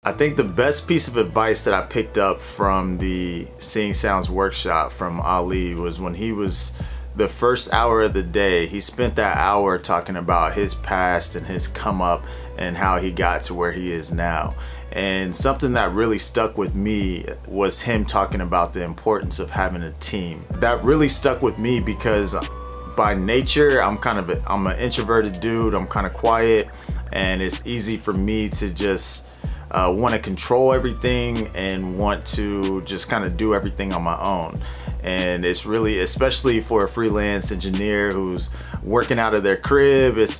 I think the best piece of advice that I picked up from the Seeing Sounds workshop from Ali was when he was the first hour of the day, he spent that hour talking about his past and his come up and how he got to where he is now. And something that really stuck with me was him talking about the importance of having a team. That really stuck with me because by nature, I'm an introverted dude. I'm kind of quiet, and it's easy for me to just want to control everything and want to just kind of do everything on my own. And it's really, especially for a freelance engineer who's working out of their crib, it's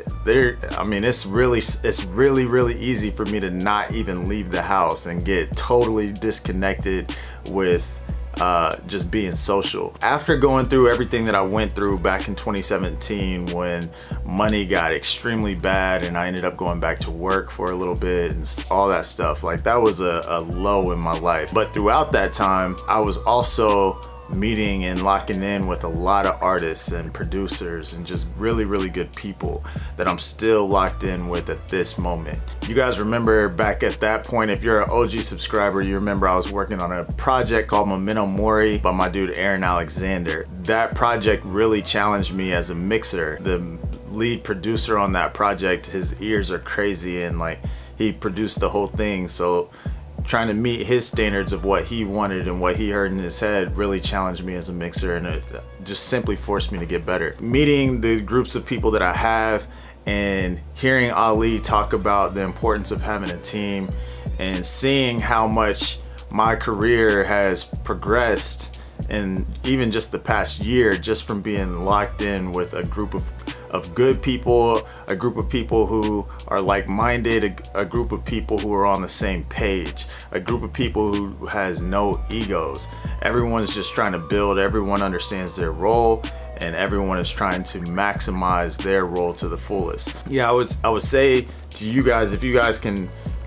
really easy for me to not even leave the house and get totally disconnected with just being social. After going through everything that I went through back in 2017 when money got extremely bad and I ended up going back to work for a little bit and all that stuff, like that was a low in my life. But throughout that time, I was also meeting and locking in with a lot of artists and producers and just really good people that I'm still locked in with at this moment. You guys remember back at that point, if you're an OG subscriber, you remember I was working on a project called Memento Mori by my dude Aaron Alexander. That project really challenged me as a mixer. The lead producer on that project, his ears are crazy and like he produced the whole thing, so trying to meet his standards of what he wanted and what he heard in his head really challenged me as a mixer, and it just simply forced me to get better. Meeting the groups of people that I have and hearing Ali talk about the importance of having a team and seeing how much my career has progressed in even just the past year, just from being locked in with a group of good people, a group of people who are like-minded, a group of people who are on the same page, a group of people who has no egos. Everyone's just trying to build, everyone understands their role, and everyone is trying to maximize their role to the fullest. Yeah, I would say to you guys, if you guys can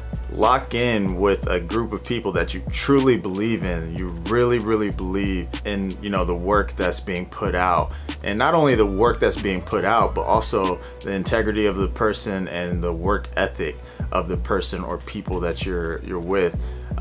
lock in with a group of people that you truly believe in, you really believe in, you know, the work that's being put out, and not only the work that's being put out, but also the integrity of the person and the work ethic of the person or people that you're with.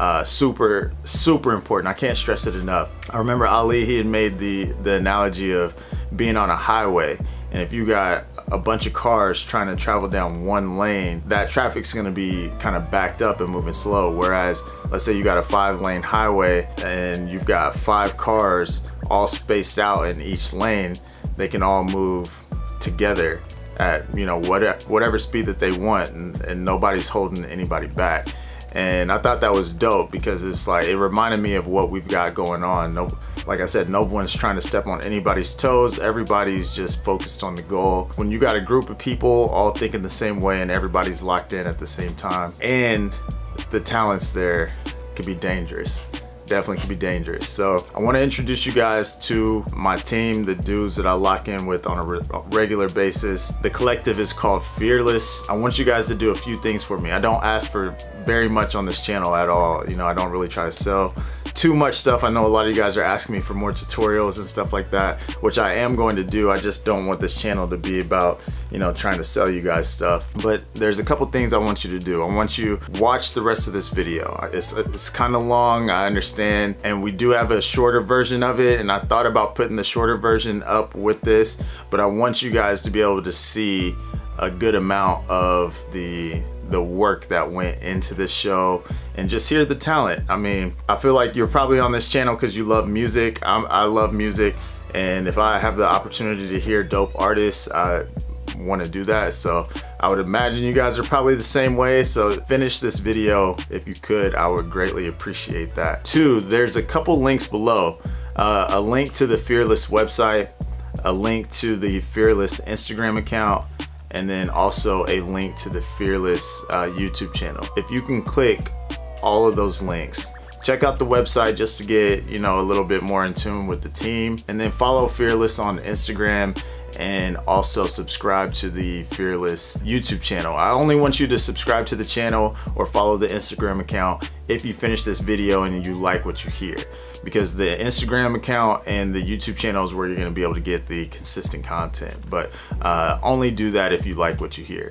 Super important. I can't stress it enough. I remember Ali, he had made the analogy of being on a highway, and if you got a bunch of cars trying to travel down one lane, that traffic's gonna be kind of backed up and moving slow. Whereas, let's say you got a 5-lane highway and you've got 5 cars all spaced out in each lane, they can all move together at, you know, whatever speed that they want, and nobody's holding anybody back. And I thought that was dope because it's like, it reminded me of what we've got going on. Like I said, no one's trying to step on anybody's toes. Everybody's just focused on the goal. When you got a group of people all thinking the same way and everybody's locked in at the same time, and the talents there, could be dangerous. Definitely could be dangerous. So I want to introduce you guys to my team, the dudes that I lock in with on a regular basis. The collective is called Fearless. I want you guys to do a few things for me. I don't ask for very much on this channel at all. You know, I don't really try to sell too much stuff. I know a lot of you guys are asking me for more tutorials and stuff like that, which I am going to do. I just don't want this channel to be about, you know, trying to sell you guys stuff. But there's a couple things I want you to do. I want you to watch the rest of this video. It's kind of long, I understand, and we do have a shorter version of it, and I thought about putting the shorter version up with this, but I want you guys to be able to see a good amount of the work that went into this show and just hear the talent. I mean, I feel like you're probably on this channel because you love music. I love music, and if I have the opportunity to hear dope artists, I want to do that. So I would imagine you guys are probably the same way. So finish this video if you could. I would greatly appreciate that. 2, there's a couple links below. A link to the Fearless website, a link to the Fearless Instagram account, and then also a link to the Fearless YouTube channel. If you can click all of those links, check out the website just to get, you know, a little bit more in tune with the team, and then follow Fearless on Instagram, and also subscribe to the Fearless YouTube channel. I only want you to subscribe to the channel or follow the Instagram account if you finish this video and you like what you hear, because the Instagram account and the YouTube channel is where you're going to be able to get the consistent content, but only do that if you like what you hear.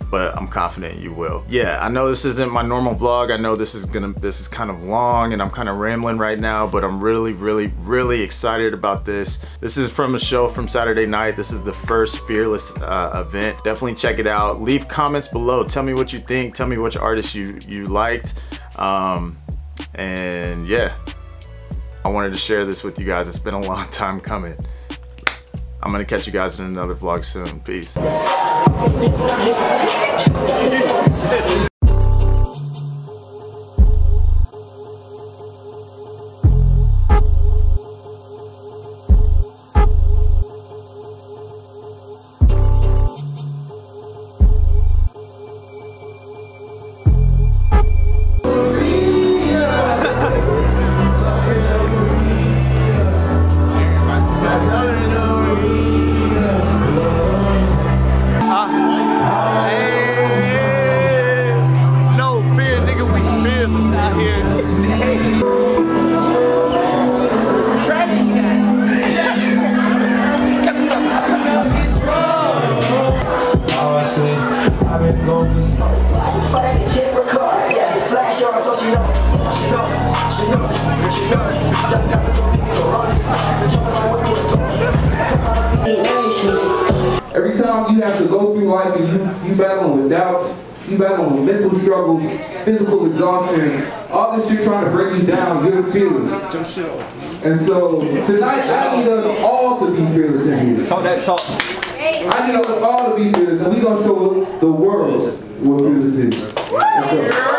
but I'm confident you will. Yeah, I know this isn't my normal vlog. I know this is kind of long and I'm kind of rambling right now, but I'm really excited about this. This is from a show from Saturday night. This is the first Fearless event. Definitely check it out. Leave comments below. Tell me what you think. Tell me which artists you liked. And yeah, I wanted to share this with you guys. It's been a long time coming. I'm gonna catch you guys in another vlog soon. Peace. Every time you have to go through life and you battling with doubts, you battling with mental struggles, physical exhaustion, all this shit trying to bring you down, you're fearless. And so tonight I need us all to be fearless in here. Talk that talk. I need us all to be fearless, and we're going to show the world what fearless is. Let's go.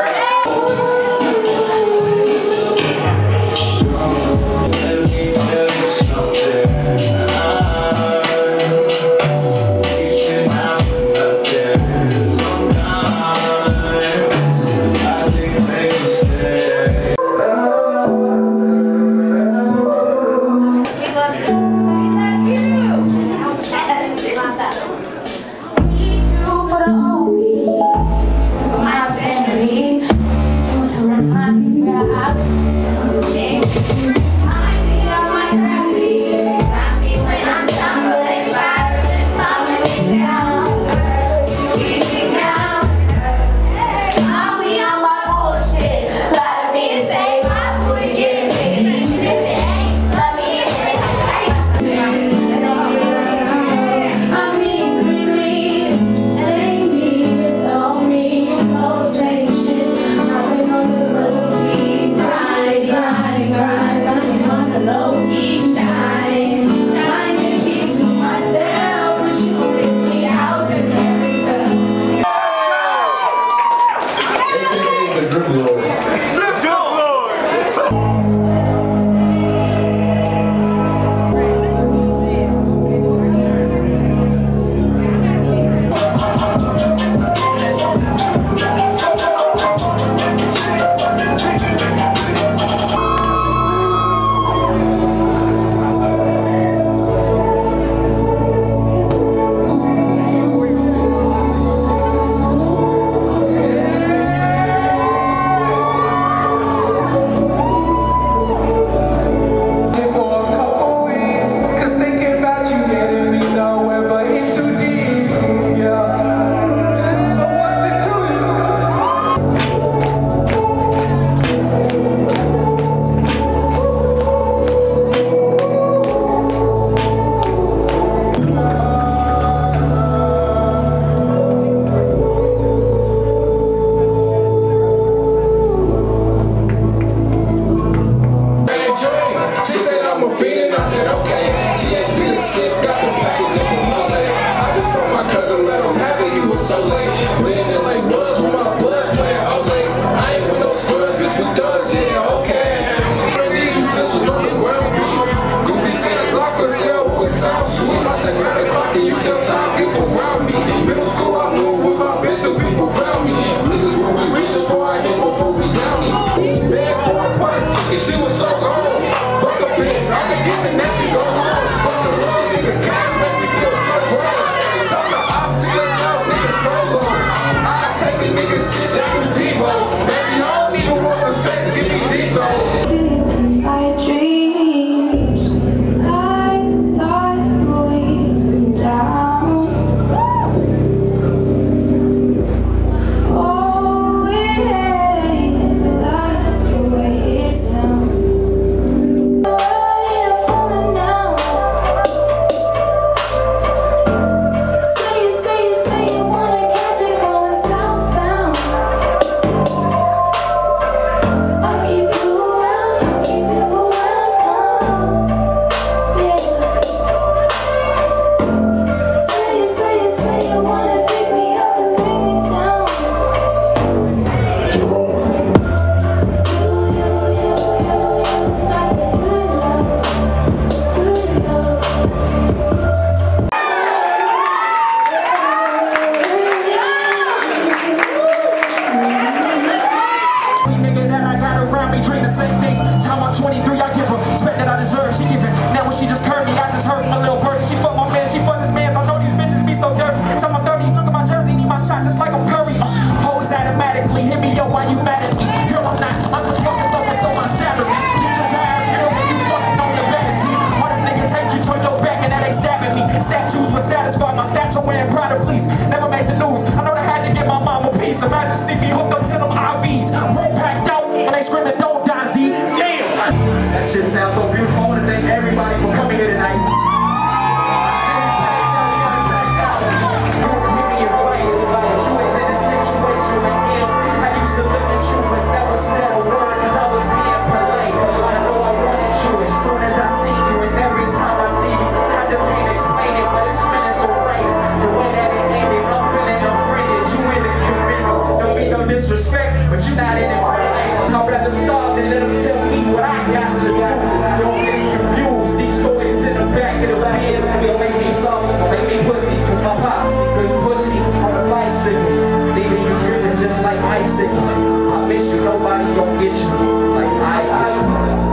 every dream the same thing. Time I'm 23, I give her respect that I deserve. She giving. Now when she just curved me, I just heard my little birdie. She fuck my man, she fuck this man's. I know these bitches be so dirty. Time I'm 30, look at my jersey, need my shot just like I'm Curry. Hoes automatically hit me, yo, why you mad at me? Girl, I'm not. I'm just fucking focused on my salary. It's just how I feel when you fucking on the fantasy. All them niggas hate you, turn your back and now they stabbing me. Statues were satisfied, my statue wearing Prada fleece. Never made the news. I know they had to get my mama peace. Imagine see me hooked up to them IVs. Roll packed out and they screaming, don't die, Z. Damn! That shit sounds so beautiful. I want to thank everybody for coming here tonight. Said a word cause I was being polite. I know I wanted you as soon as I see you, and every time I see you, I just can't explain it, but it's feeling so right. The way that it ended, I'm feeling offended. You in the commitment, don't mean no disrespect, but you not in it for life. I'd rather starve than let them tell me what I got to do. Don't get confused, these stories in the back of the biz don't make me soft, don't make me pussy, cause my pops, he couldn't push me on a bicycle, leaving you dripping just like icicles. I miss you, nobody gon' get you like I miss you.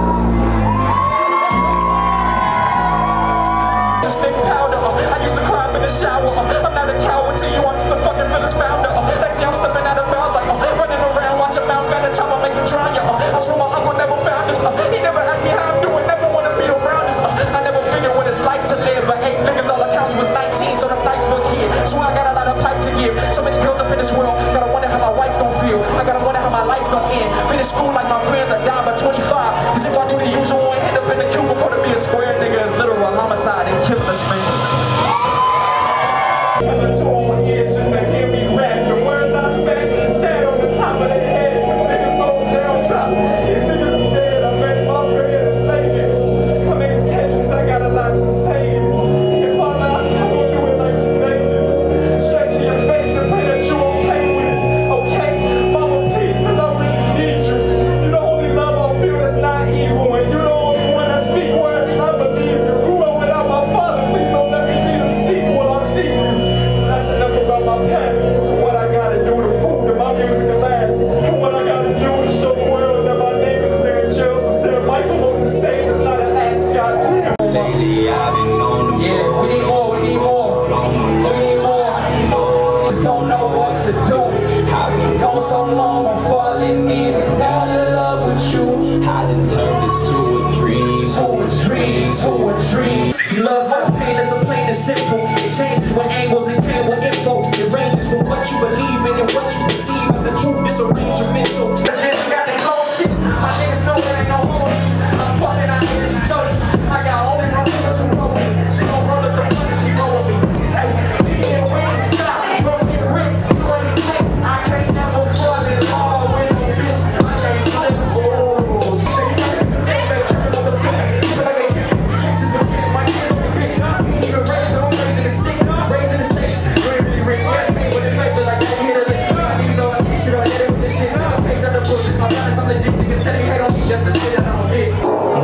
Just think powder, I used to climb in the shower. I'm not a coward to you, I'm just a fucking feelings founder. They see I'm stepping out of bounds like running around, watch your mouth, got a chopper, make you drown ya. I swear my uncle never found this. He never asked me how I'm doing, never wanna be around this. I never figured what it's like to live, but 8 figures all accounts was 19, so that's nice for a kid. Swear I got a lot of pipe to give. So many girls up in this world, gotta wonder how my wife gon' feel. I gotta wonder how my life gon' end. Finish school like my friends, I die by 25. Cause if I do the usual and end up in the cubicle to be a square nigga, is literal homicide and killing us, man. To all my ears just to hear me rap. The words I spent just sat on the top of their head. Cause niggas know down drop. These niggas is dead. I made my bed and laid it. I made 10 cause I got a lot to say. If I'm not, I'm gonna do it like you made it. Straight to your face and pray that you okay with it. Okay? Mama, please, cause I really need you. You the only love I feel that's not evil. And you the only one that speak words and I believe you. Grew up without my father. Please don't let me be the sequel. I'll seek you. That's enough about my past. So what I gotta do to prove that my music can last? And what I gotta do to show the world that my name is there in jails. But Sarah Michael on the stage is not an act. Goddamn. Lately I've been on the road. We need more. We need more. We need more. Just don't know what to do. I've been gone so long, I'm falling in and out of love with you. I done turned this to a dream. To a dream. To a dream. See, love for pain is a plain and simple. It changes with angles and cable info. It ranges from what you believe in and what you perceive. But the truth is arrangemental. President got that cold shit. My niggas know there ain't no home. I'm fucking out here, it's jokes. I got only my niggas who roll me. She gon' roll up the money, she roll with me. Hey, leave me in way, stop. Roll me a brick, you ain't slick. I can't never fall in love with no bitch. I can't slip. Oh, say you got it. They better trippin' on the floor. But I ain't tricks is the bitch. My kids on the bitch. Even raising, I'm raising the stick. Raising the stakes. You ain't really rich. Yes, me with the fake, but like that, you hit a lick. I need to know that you don't let it with this shit. Take a page out the book. I'm honest, I'm legit. Niggas tell me hate on me. That's the shit that I'm hit.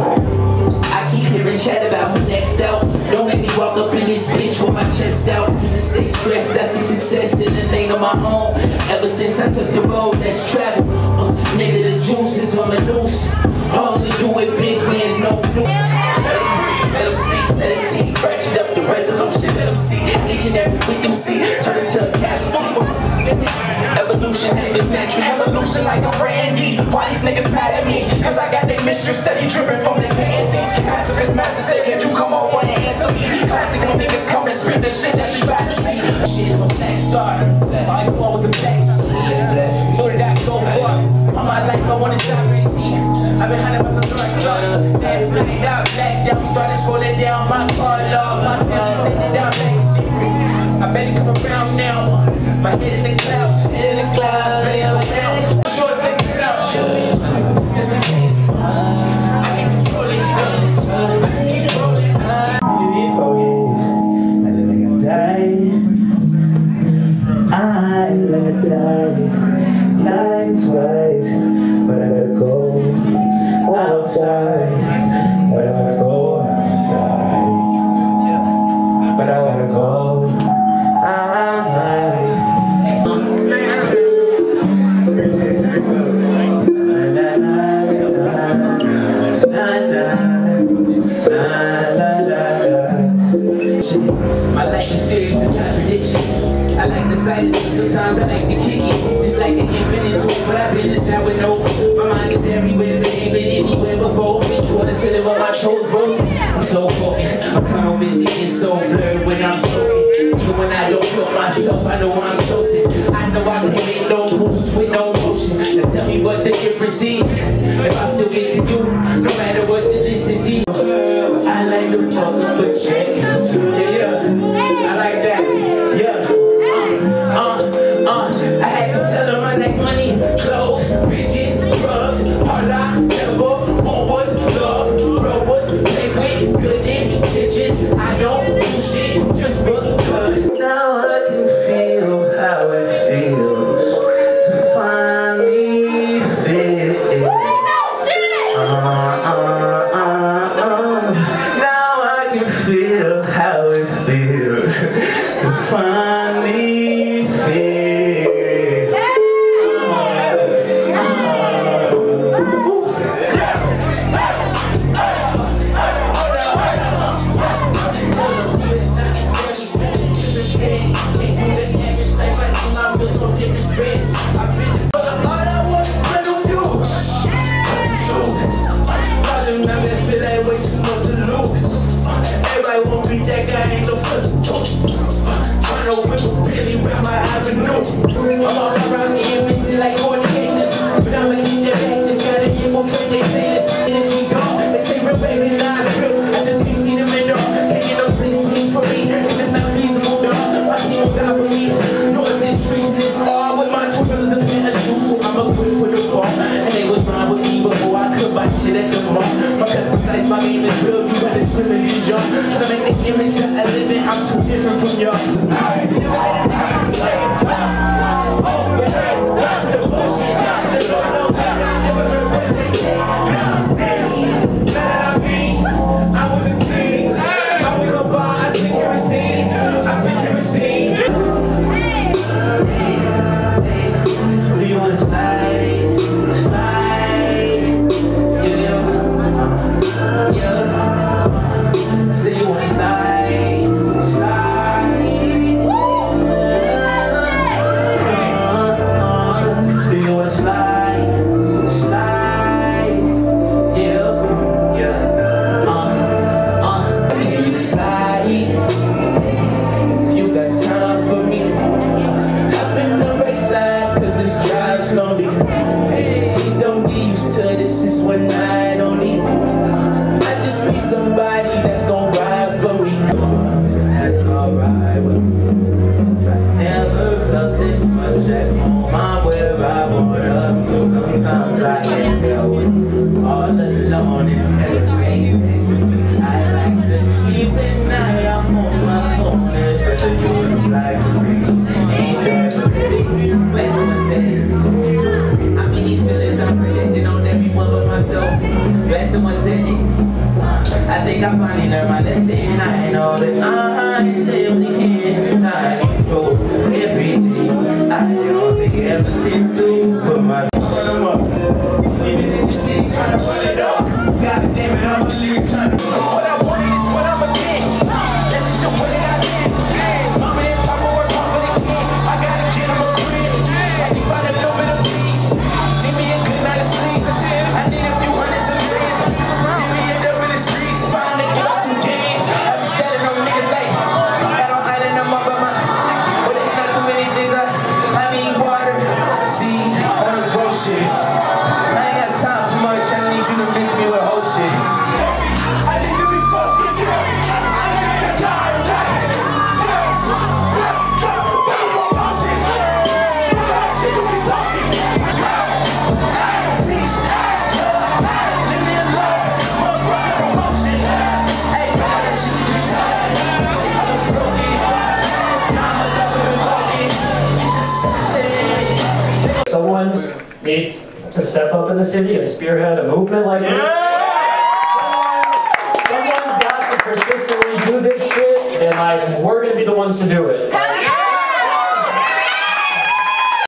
Hearing chat about who next out. Don't make me walk up in this bitch with my chest out. Used to stay stressed, that's a success in the lane of my own. Ever since I took the road, let's travel. Nigga, the juice is on the loose. Only do it big wins, no fluke. Let them sleep, set a T, ratchet up the resolution. Let them see it each and every week, them see turn into a cash flow. Evolution is natural. Evolution like a brandy. Why these niggas mad at me? Cause I got their mistress steady dripping from their panties. Pacifist master said, can you come over and answer me? Classic, them niggas come and spit the shit that you about to see. Shit, I'm a black star. All you want was a black shit. Know that I can go far. All my life I wanted sovereignty. I've been hunting by some drug drugs. Last night out, blacked out. Started scrolling down my car log. My family sitting it down, make it different. I bet it come around now. My head in the clouds, head in the clouds, ready up now. Short things it out. It's a case. I can't control it. I just keep rolling. Be focused. I live like I die. I live like I die. Like twice, but I gotta go outside. But I gotta go outside. But I gotta go outside. like the series of contradictions. I like the silence, but sometimes I like to kick it. Just like an infinite toy, but I've been this out with no. My mind is everywhere, but ain't been anywhere before. Bitch, trying to sit on my toes, bro. I'm so focused. My tunnel vision is so blurred when I'm smoking. Even when I don't feel myself, I know I'm chosen. I know I can't make no moves with no motion. Now tell me what the difference is. If I still get to you, no matter what the distance is. I like to fuck up a chick. Yeah, I like that. Yeah. I had to tell them I like money, clothes, bitches, drugs. All I ever want was love. Bro was play with good intentions. I don't do shit just because. Now I can feel how it feels to finally fit. Now I can feel how it feels to finally fit. I'm all around me and missing like coordinators. But I'ma get that back, just gotta infiltrate their feelings. Energy gone, they say real recognize real. I just can't see them in the can't get no 16s for me. It's just not feasible, dog. My team will die for me. Noise is streets and it's all with my two brothers to fit a shoe. So I'ma quit for the fall. And they was wrong with me before I could buy shit at the mall. My custom size, my name is real. You better scream it, y'all. Tryna make the image that I live in. I'm too different from y'all. Somebody that's gon' ride for me. That's alright with me. I never felt this much at home. I'm where I wanna be. Sometimes I get going all alone and everybody next to me. I like to keep an eye out on my phone. Whether you decide to read, ain't that pretty? Blessing my city. I mean these feelings I'm projecting on everyone but myself. Blessing my city. I think I finally learned my lesson. I know that I simply cannot control everything. I don't think I ever tend to put my foot on them up. Sleeping in the city, trying to run it up. God damn it, I'm a lyric trying to what I wanted is what I'ma get. That's just the way I live. Mama and Papa work hard for the kid. I gotta get him a crib. I can find a little bit of peace. Give me a good night of sleep. I need a few hundreds of millions. Give me a double in the streets. Find a girl some game. I be standing on niggas like I don't iron them up on my. But it's not too many things. I need water, seed, on the grow shit. I ain't got time for much. I need you to mix me with whole shit. I need to be focused. I need to die right. Someone needs to step up in the city and spearhead a movement like this. Someone's got to persistently do this shit, and we're gonna be the ones to do it.